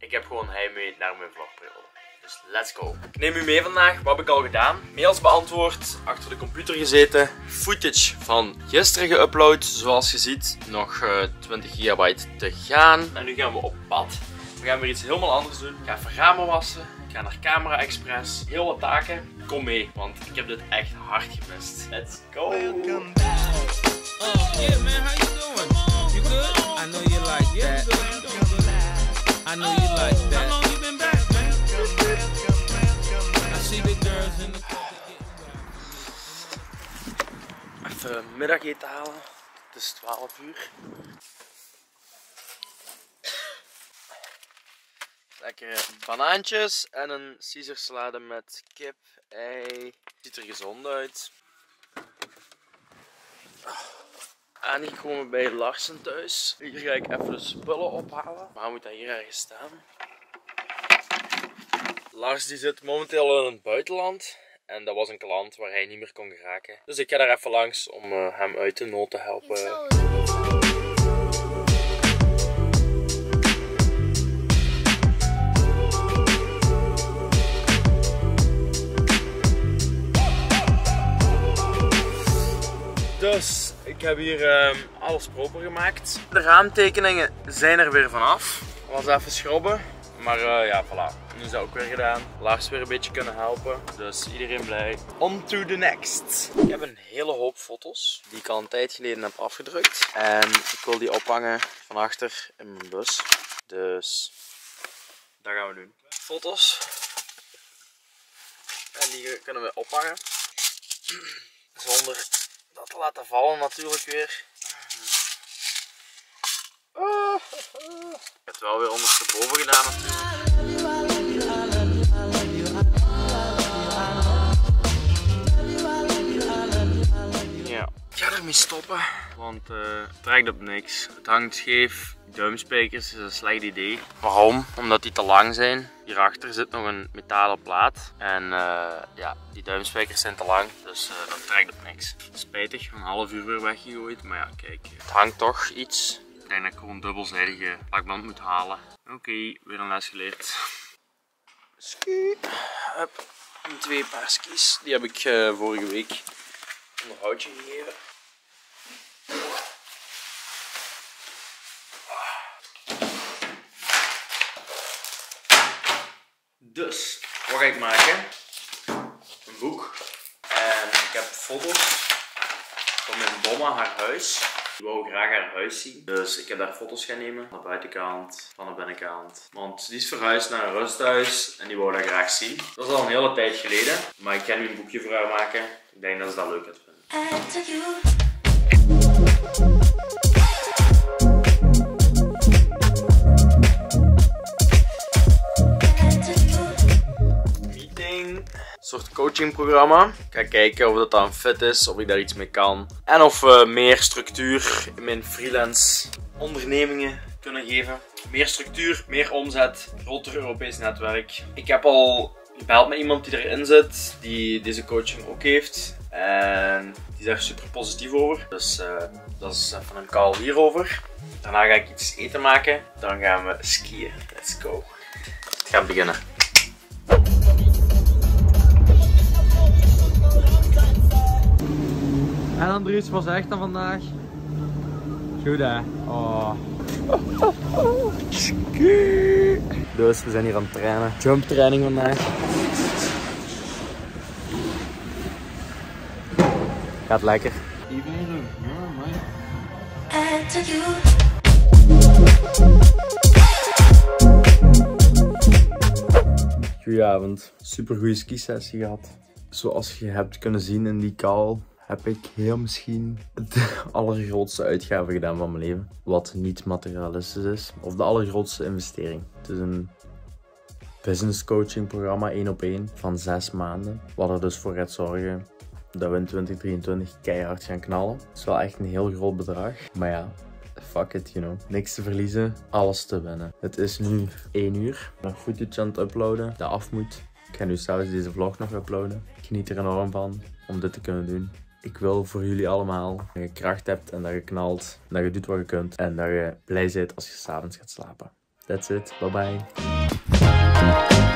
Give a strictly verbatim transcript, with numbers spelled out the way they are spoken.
ik heb gewoon heimwee naar mijn vlogperiode. Dus let's go. Ik neem u mee vandaag. Wat heb ik al gedaan? Mails beantwoord, achter de computer gezeten. Footage van gisteren geüpload. Zoals je ziet, nog uh, twintig gigabyte te gaan. En nu gaan we op pad. We gaan weer iets helemaal anders doen. Ik ga even ramen wassen. Ik ga naar Camera Express. Heel wat taken. Kom mee, want ik heb dit echt hard gemist. Let's go. Welcome back. Oh, yeah, man, how you doing? You good? I know you like that. I know you like that. How long you been back, man? I see the girls in the club. Even middageten halen. Het is twaalf uur. Lekkere banaantjes en een Caesarsalade met kip, ei. Ziet er gezond uit. Aangekomen bij Larsen thuis. Hier ga ik even de spullen ophalen. Maar moet dat hier ergens staan? Lars die zit momenteel in het buitenland. En dat was een klant waar hij niet meer kon geraken. Dus ik ga daar even langs om uh, hem uit de nood te helpen. Dus ik heb hier uh, alles proper gemaakt. De raamtekeningen zijn er weer vanaf. Was even schrobben. Maar uh, ja, voilà. Nu is dat ook weer gedaan. Lars weer een beetje kunnen helpen. Dus iedereen blij. On to the next. Ik heb een hele hoop foto's die ik al een tijd geleden heb afgedrukt. En ik wil die ophangen van achter in mijn bus. Dus dat gaan we doen. Foto's. En die kunnen we ophangen. Zonder dat te laten vallen natuurlijk weer. Ik heb het wel weer ondersteboven gedaan natuurlijk. Ja, ik ga ermee stoppen, want uh, het trekt op niks. Het hangt scheef. Duimspijkers is een slecht idee. Waarom? Omdat die te lang zijn. Hierachter zit nog een metalen plaat. En uh, ja, die duimspijkers zijn te lang. Dus uh, dat trekt op niks. Spijtig, een half uur weer weggegooid. Maar ja, kijk. Het hangt toch iets. Ik denk dat ik gewoon dubbelzijdige plakband moet halen. Oké, okay, weer een les geleerd. Ski. Hup. Twee paar skis. Die heb ik uh, vorige week onderhoudje gegeven. Dus, wat ga ik maken? Een boek. En ik heb foto's van mijn bomma, haar huis. Die wou graag haar huis zien. Dus ik heb daar foto's gaan nemen. Van de buitenkant, van de binnenkant. Want die is verhuisd naar een rusthuis en die wou dat graag zien. Dat is al een hele tijd geleden. Maar ik ga nu een boekje voor haar maken. Ik denk dat ze dat leuk gaat vinden. Een soort coachingprogramma. Ik ga kijken of dat dan fit is, of ik daar iets mee kan. En of we meer structuur in mijn freelance ondernemingen kunnen geven. Meer structuur, meer omzet, groter Europees netwerk. Ik heb al gebeld met iemand die erin zit, die deze coaching ook heeft. En die is daar super positief over. Dus uh, dat is even een call hierover. Daarna ga ik iets eten maken. Dan gaan we skiën. Let's go. Het gaat beginnen. En Andries, was echt dan vandaag? Goed hè? Oh. Dus we zijn hier aan het trainen. Jump training vandaag. Gaat lekker. Even ja, mooi. Goedenavond. Super goede skisessie gehad. Zoals je hebt kunnen zien in die call, heb ik heel misschien de allergrootste uitgave gedaan van mijn leven. Wat niet materialistisch is. Of de allergrootste investering. Het is een business coaching programma één op één van zes maanden. Wat er dus voor gaat zorgen dat we in twintig drieëntwintig keihard gaan knallen. Het is wel echt een heel groot bedrag. Maar ja, fuck it, you know. Niks te verliezen, alles te winnen. Het is nu één uur. Ik ben nog footage aan het uploaden dat af moet. Ik ga nu zelfs deze vlog nog uploaden. Ik geniet er enorm van om dit te kunnen doen. Ik wil voor jullie allemaal dat je kracht hebt en dat je knalt. Dat je doet wat je kunt. En dat je blij bent als je 's avonds gaat slapen. That's it. Bye bye.